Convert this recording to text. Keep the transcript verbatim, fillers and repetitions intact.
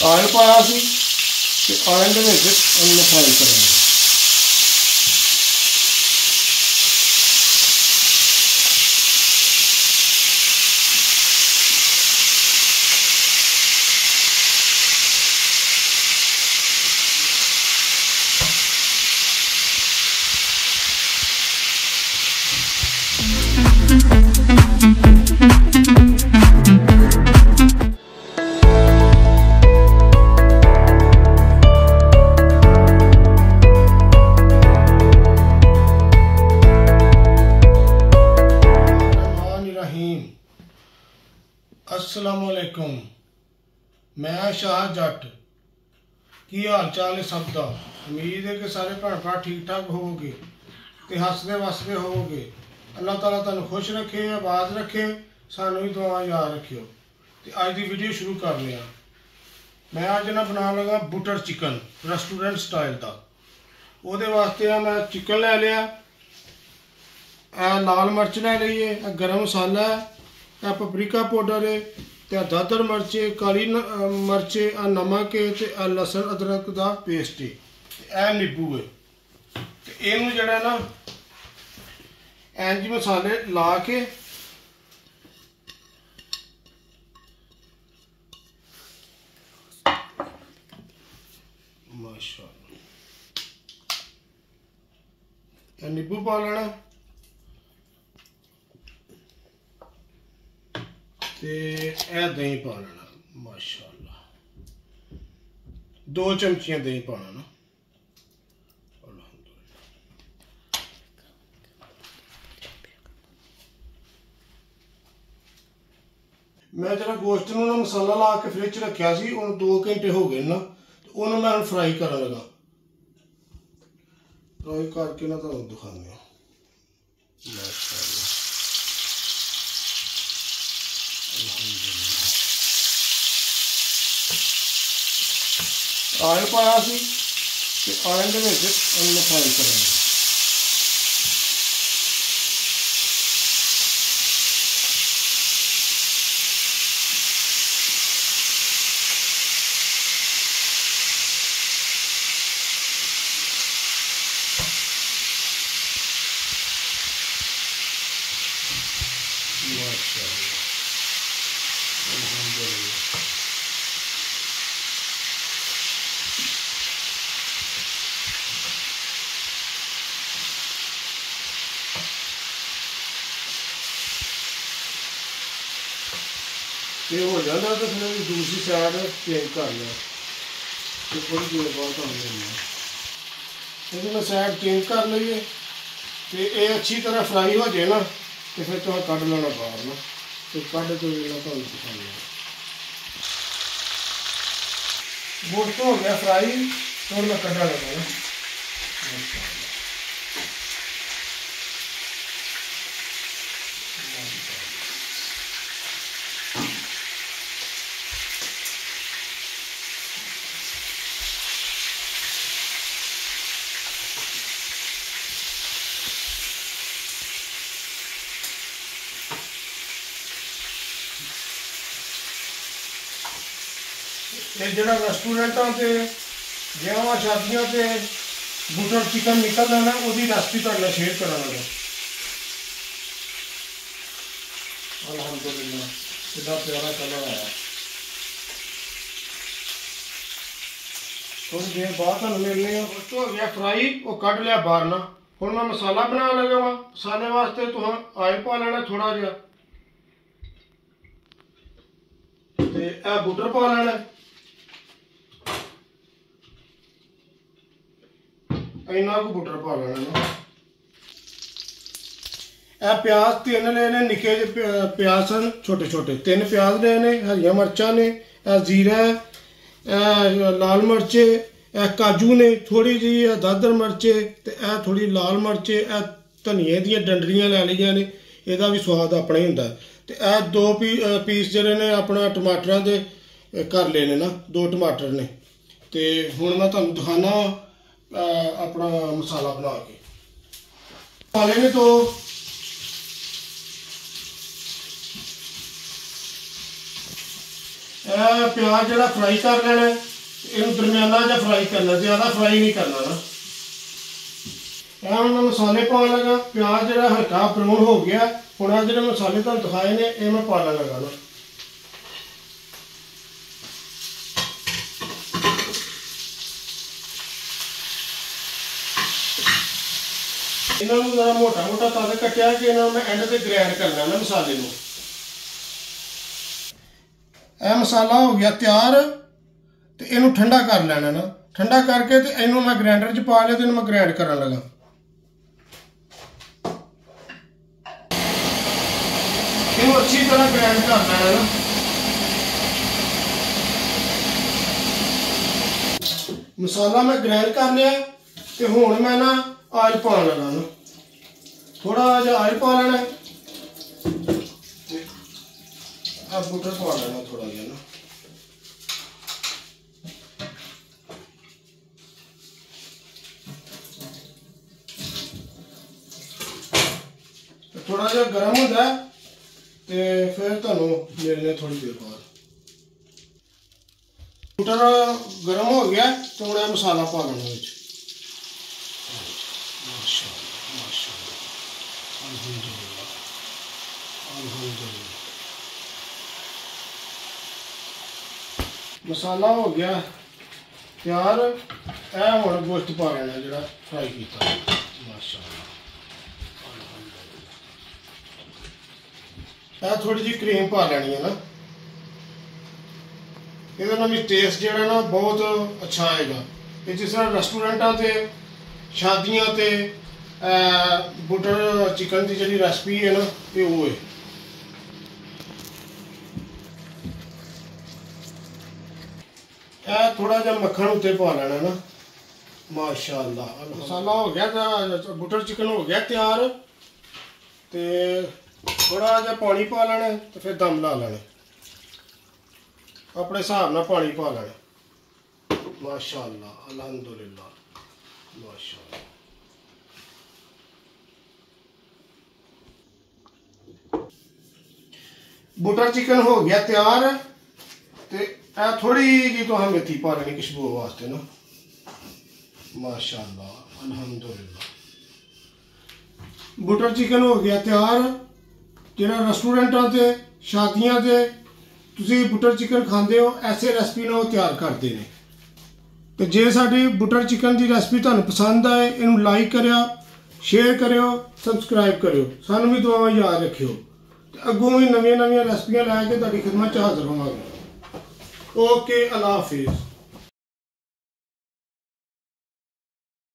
Oil पाया सी ते oil दे विच इहनूं fry करांगे। अस्सलामुअलैकुम, मैं शाह जट। की हाल चाल है सब का? उम्मीद है कि सारे भैन भरा ठीक ठाक होवोगे ते हसदे वसदे होवोगे। अल्लाह ताला तुहानूं खुश रखे, आबाद रखे, सानूं भी दुआ याद रखियो। ते अज दी वीडियो शुरू करने आ। मैं अज ना बनाने लगा बटर चिकन रेस्टोरेंट स्टाइल का। ਉਹਦੇ वास्ते आ मैं चिकन लै लिया, लाल मिर्च लै ली है, गर्म मसाला है, आ पपरीका पाउडर है, तो दादर मिर्च, काली मिर्च, आ नमक है, तो आ लसन अदरक का पेस्ट है, ए नींबू है। तो इनू जड़ा ना इंज मसाले ला के माशाअल्लाह नींबू पा लेना ते ए दही पा लेना। माशाअल्लाह दो चमचियां दही पाना ना। मैं जरा गोश्त नूं ना मसाला ला के फ्रिज रखा सी, हुण दो घंटे हो गए ना, तो उन्हें मैं फ्राई करन लगा। फ्राई करके ना तुहानूं दिखाने माशाअल्लाह ऑयल पाया सी ते ऑयल दे विच इहनूं फ्राई करांगे। माशाअल्लाह अल्हम्दुलिल्लाह। ये हो जाता तो फिर दूसरी साइड चेंज कर लिया, तो थोड़ी देर बाद हम लेना मैं साइड चेंज कर लीए। तो ये अच्छी तरह फ्राई हो जाए ना, तो फिर तो कढ़ लेना बाहर ना, तो कढ़ तो लेना तो दिखाने गोश्त हो गया फ्राई, तो मैं कढ़ा लगा ना। ये जरा रेस्टोरेंटां से ब्याहां शादियां से बटर चिकन निकलता ना, उसकी रेसिपी तुहाडे शेयर करा लगा। अल्हम्दुलिल्लाह कितना प्यारा कलर आया। थोड़ी देर बाद तुहानूं मिलने हो गया फ्राई, वो कढ़ लिया बाहर ना। हुण मैं मसाला बना लगा वा। मसाले वास्ते तुहां ऑयल पा लेना थोड़ा जिहा, ते ए बटर पा लेना, इन्ना को बटर पा लेना ना। ए प्याज तीन लेने, निके जे प्याज सन छोटे छोटे, तीन प्याज लेने, हरियां मिर्चां ने, ए जीरा है, ए लाल मिर्चे, ए काजू ने, थोड़ी जी दादर मिर्चे, ते ए थोड़ी लाल मिर्चे, ए धनिए दी डंडरियां लै लियां ने, एदा भी स्वाद अपना ही हुंदा। ते ए दो पी पीस जिहड़े ने अपना टमाटरां दे कर लेने ना, दो टमाटर ने। ते हुण मैं तुहानूं दिखाना अपना मसाला बना के। मसाले ने तो प्याज जो फ्राई कर लेना, इन दरमियाना जहा फ्राई करना, ज़्यादा फ्राई नहीं करना ना। हम मसाले पाने लगा, प्याज जो हल्का ब्राउन हो गया, हूँ आ जो मसाले तुम दिखाए ने ये मैं पाने लगा ना। इन्होंने जरा मोटा मोटा तद कटिया कि इन्होंने मैं एंड से ग्राइंड करना ना मसाले में। यह मसाला हो गया तैयार, तो इनू ठंडा कर लेना ना। ठंडा करके तो इनू मैं ग्राइंडर च पा लिया, तो मैं ग्राइंड करने लगा। इनू अच्छी तरह ग्राइंड कर लेना ना। मसाला मैं ग्राइंड कर लिया, तो हुण मैं ना ऑयल पा लगा ना। थोड़ा जहा ऑयल पा लेना, बटर पा लेना थोड़ा जहा ना। थोड़ा जहा गर्म होता है तो फिर तुहानू मिलने थोड़ी देर बाद। बटर गर्म हो गया तो हम मसाला पा लेना विच। मसाला हो गया तैयार, यह हम गोश्त पा लेना जो फ्राई किया। माशाअल्लाह थोड़ी जी क्रीम पा लेनी है ना, ये भी टेस्ट जो ना बहुत अच्छा आएगा। जिस तरह रेस्टोरेंटा से शादियां ते बटर चिकन की जी रेसिपी है ना, ये वो है। थोड़ा जहा मक्खन उत्ते पा लेना ना। माशाअल्लाह मसाला हो गया, बटर चिकन हो गया तैयार, तो थोड़ा जहा पानी पा लेना, तो फिर दम ला लेना। अपने हिसाब नाल पानी पा लेना। माशाअल्लाह अल्हम्दुलिल्लाह माशाअल्लाह। बटर चिकन हो गया तैयार, तो थोड़ी जी तो हम मेथी पा लेनी खुशबू वास्ते ना। माशाअल्लाह अल्हम्दुलिल्लाह बटर चिकन हो गया तैयार। जिहड़ा रेस्टोरेंटां ते शादियां ते तुसीं बटर चिकन खांदे हो, ऐसे रेसिपी ना वो तैयार करते हैं। तो जे साडी बटर चिकन की रेसिपी तुहानू पसंद आए, इनू लाइक करियो, शेयर करियो, सबसक्राइब करियो, सानू भी दुआवां याद रखियो। अगों भी नवीं नवीं रेसिपियां लैके तुहाडी खिदमत च हाज़र होवांगे। ओके अल्लाह हाफिज़।